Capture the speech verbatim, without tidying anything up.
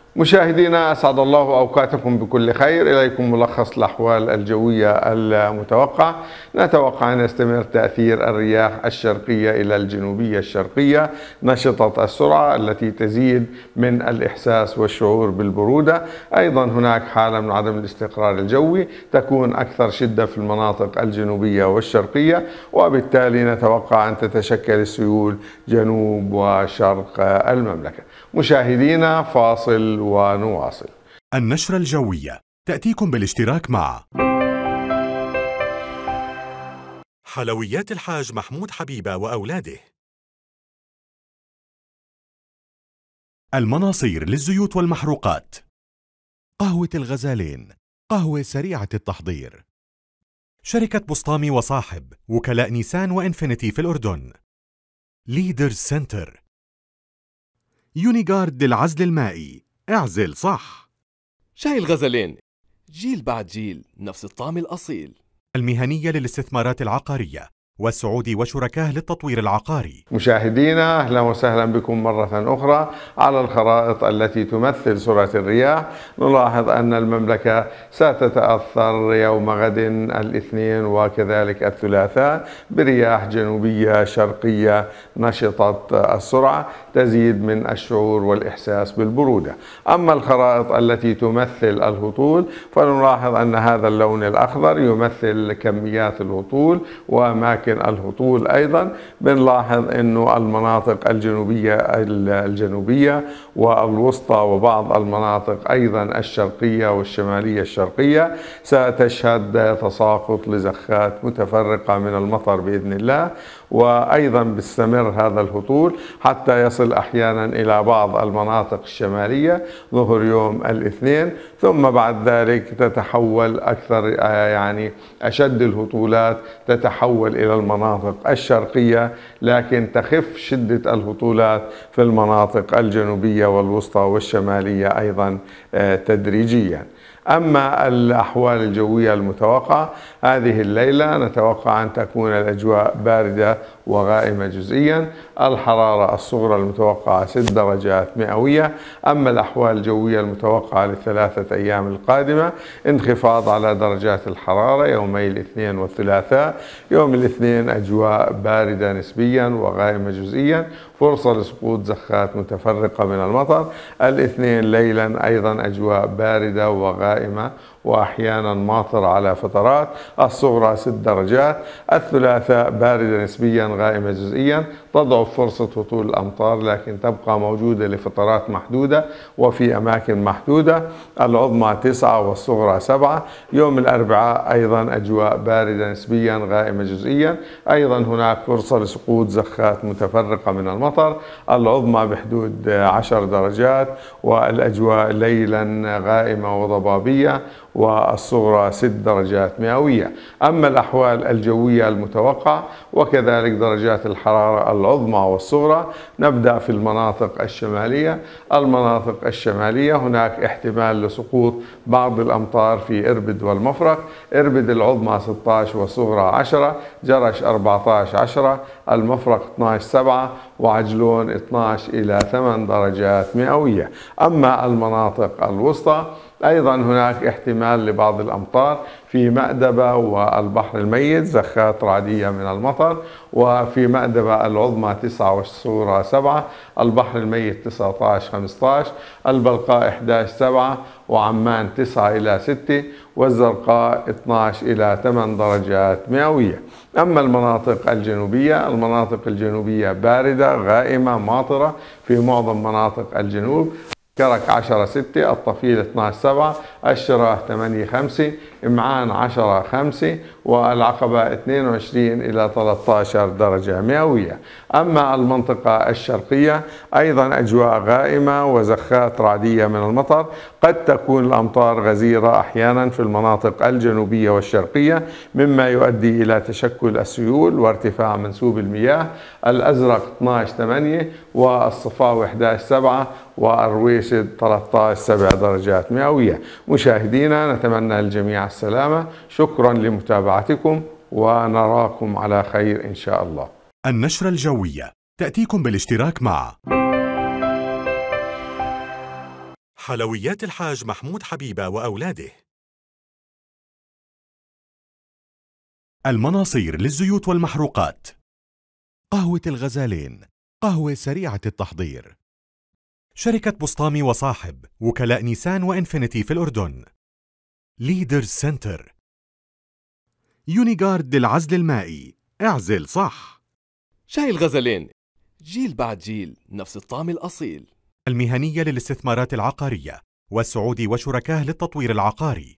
مشاهدينا، أسعد الله أوقاتكم بكل خير. إليكم ملخص الأحوال الجوية المتوقع. نتوقع أن يستمر تأثير الرياح الشرقية إلى الجنوبية الشرقية نشطة السرعة التي تزيد من الإحساس والشعور بالبرودة. أيضا هناك حالة من عدم الاستقرار الجوي تكون أكثر شدة في المناطق الجنوبية والشرقية، وبالتالي نتوقع أن تتشكل السيول جنوب وشرق المملكة. مشاهدينا، فاصل ونواصل. النشرة الجوية تأتيكم بالاشتراك مع حلويات الحاج محمود حبيبة وأولاده، المناصير للزيوت والمحروقات، قهوة الغزالين، قهوة سريعة التحضير، شركة بسطامي وصاحب، وكلاء نيسان وإنفينيتي في الأردن، ليدرز سنتر، يونيغارد للعزل المائي، اعزل صح، شاي الغزلين، جيل بعد جيل نفس الطعم الأصيل، المهنية للاستثمارات العقارية، والسعودي وشركاه للتطوير العقاري. مشاهدينا، أهلا وسهلا بكم مرة أخرى على الخرائط التي تمثل سرعة الرياح. نلاحظ أن المملكة ستتأثر يوم غد الاثنين وكذلك الثلاثاء برياح جنوبية شرقية نشطة السرعة تزيد من الشعور والإحساس بالبرودة. أما الخرائط التي تمثل الهطول فنلاحظ أن هذا اللون الأخضر يمثل كميات الهطول وأماكن الهطول. أيضا بنلاحظ أنه المناطق الجنوبية الجنوبية والوسطى وبعض المناطق أيضا الشرقية والشمالية الشرقية ستشهد تساقط لزخات متفرقة من المطر بإذن الله، وأيضا بيستمر هذا الهطول حتى يصل أحيانا إلى بعض المناطق الشمالية ظهر يوم الاثنين، ثم بعد ذلك تتحول أكثر يعني أشد الهطولات تتحول إلى المناطق الشرقية، لكن تخف شدة الهطولات في المناطق الجنوبية والوسطى والشمالية أيضا تدريجيا. أما الأحوال الجوية المتوقعة هذه الليلة، نتوقع أن تكون الأجواء باردة وغائمة جزئيا. الحرارة الصغرى المتوقعة ست درجات مئوية. أما الأحوال الجوية المتوقعة للثلاثة أيام القادمة، انخفاض على درجات الحرارة يومي الاثنين والثلاثاء. يوم الاثنين أجواء باردة نسبيا وغائمة جزئيا، فرصة لسقوط زخات متفرقة من المطر. الاثنين ليلا أيضا أجواء باردة وغائمة وأحيانا ماطر على فترات، الصغرى ست درجات. الثلاثاء باردة نسبيا غائمة جزئيا، تضعف فرصة هطول الأمطار لكن تبقى موجودة لفترات محدودة وفي أماكن محدودة. العظمى تسعة والصغرى سبعة. يوم الأربعاء أيضا أجواء باردة نسبيا غائمة جزئيا، أيضا هناك فرصة لسقوط زخات متفرقة من المطر. العظمى بحدود عشر درجات، والأجواء ليلا غائمة وضبابية، والصغرى ست درجات مئوية. أما الأحوال الجوية المتوقعة وكذلك درجات الحرارة العظمى والصغرى، نبدأ في المناطق الشمالية. المناطق الشمالية هناك احتمال لسقوط بعض الأمطار في إربد والمفرق. إربد العظمى ستة عشر والصغرى عشرة، جرش أربعة عشر عشرة، المفرق اثني عشر سبعة، وعجلون اثني عشر إلى ثمانية درجات مئوية. أما المناطق الوسطى أيضا هناك احتمال لبعض الأمطار في مأدبة والبحر الميت، زخات رعدية من المطر. وفي مأدبة العظمى تسعة والصغرى سبعة، البحر الميت تسعة عشر خمسة عشر، البلقاء أحد عشر سبعة، وعمان تسعة إلى ستة، والزرقاء اثني عشر إلى ثمانية درجات مئوية. أما المناطق الجنوبية، المناطق الجنوبية باردة غائمة ماطرة في معظم مناطق الجنوب. كرك عشرة ستة، الطفيل اثني عشر سبعة، الشراح ثمانية خمسة، إمعان عشرة خمسة، والعقبة اثنين وعشرين إلى ثلاثة عشر درجة مئوية. أما المنطقة الشرقية أيضا أجواء غائمة وزخات رعدية من المطر. قد تكون الأمطار غزيرة أحيانا في المناطق الجنوبية والشرقية، مما يؤدي إلى تشكل السيول وارتفاع منسوب المياه. الأزرق اثني عشر ثمانية، والصفاوي أحد عشر سبعة، والرويشد ثلاثة عشر سبعة درجات مئوية. مشاهدينا، نتمنى للجميع السلامة. شكرا لمتابعتكم، ونراكم على خير إن شاء الله. النشرة الجوية تأتيكم بالاشتراك مع حلويات الحاج محمود حبيبة وأولاده. المناصير للزيوت والمحروقات. قهوة الغزالين، قهوة سريعة التحضير. شركة بسطامي وصاحب، وكلاء نيسان وإنفينيتي في الأردن. ليدرز سنتر. يونيغارد للعزل المائي، اعزل صح. شاي الغزلين، جيل بعد جيل نفس الطعم الأصيل. المهنية للاستثمارات العقارية، والسعودي وشركاه للتطوير العقاري.